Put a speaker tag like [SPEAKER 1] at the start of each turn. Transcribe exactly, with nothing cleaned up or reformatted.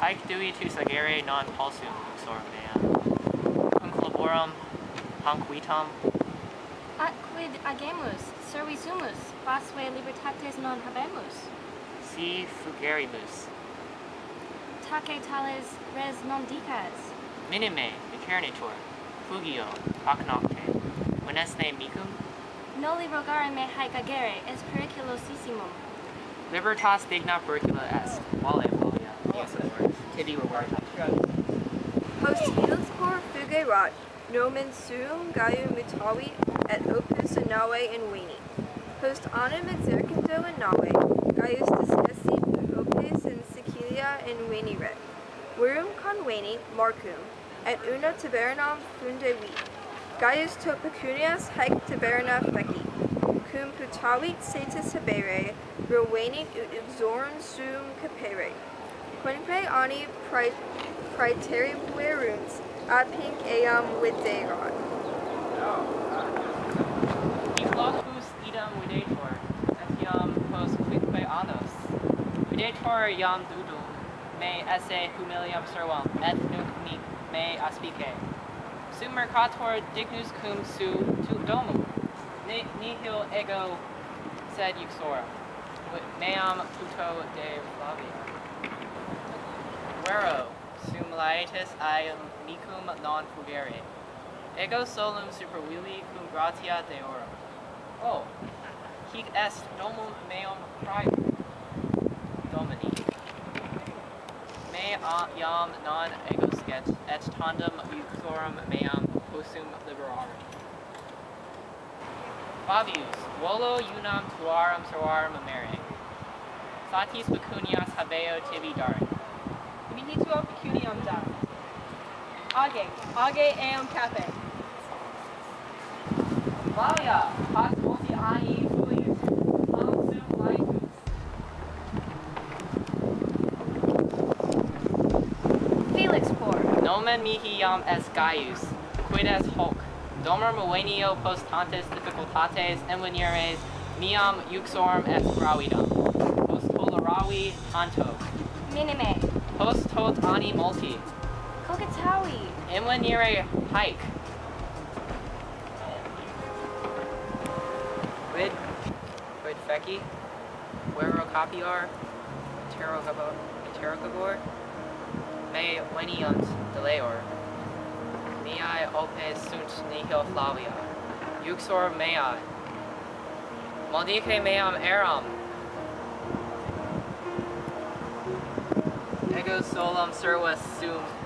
[SPEAKER 1] Haec dui tu sagere non pulsum uxor mea. Cum laborum hanquitam.
[SPEAKER 2] At quid agemus, servisumus, basque libertates non habemus.
[SPEAKER 1] Si fugerimus.
[SPEAKER 2] Tace tales res non dicas.
[SPEAKER 1] Minime vicernitur, fugio, hoc nocte. Veneste micum?
[SPEAKER 2] Noli rogare me haec agere, es periculosissimum.
[SPEAKER 1] Libertas digna pericula est. Vale, Flavia. Yes, Lord. Tibi reward.
[SPEAKER 3] Post helix cor fugerat, nomen suum Gaium mutavit, et opus nave inveni. Post anum exercendo in nave, Gaius discessit ut opes in Sicilia invenire. Virum conveni Marcum, et una tabernam fundevit. Gaius to pecunias haec taberna feci, cum putavit satis habere, revenit ut exorum suum capere. Quinque ani praeteribuerunt, ad pinc eam viderat.
[SPEAKER 1] Eclopus idem videtur, et iam post quinque annos. Videtur iam dudum, me esse humilium servam, et nunc me, me aspice. Sum mercator dignus cum su tu domum, Ni, nihil ego sed uxora, meam puto de Flavia. Vero, sum laetus aeam micum non fugere, ego solum supervili cum gratia deorum. Oh, hic est domum meum prior, Domini. Me iam non ego sket, et tandem uxorum meam possum liberare. Fabius, volo unam tuarum servarum amere. Satis pecunias habeo tibi daret.
[SPEAKER 4] Mihi tua pecuniam daret. Age, age eam cape.
[SPEAKER 1] Flavia, hoc multi anni fulius, ham sum laetus.
[SPEAKER 2] Felix cor.
[SPEAKER 1] Nomen mihi iam est Gaius, quid est hoc. Domum movenio post tantas difficultates invenires, meam uxorum est gravidam. Post toleravi tanto.
[SPEAKER 2] Minime.
[SPEAKER 1] Post tot anni multi.
[SPEAKER 2] Cogitavi.
[SPEAKER 1] Invenire haec. Quid, quid feci, vero capiar, interrogabor, interrogabor, me veniunt deleor. Meae opes sunt nihil Flavia, uxor meae. Maldice meam eram. Ego solum servus sum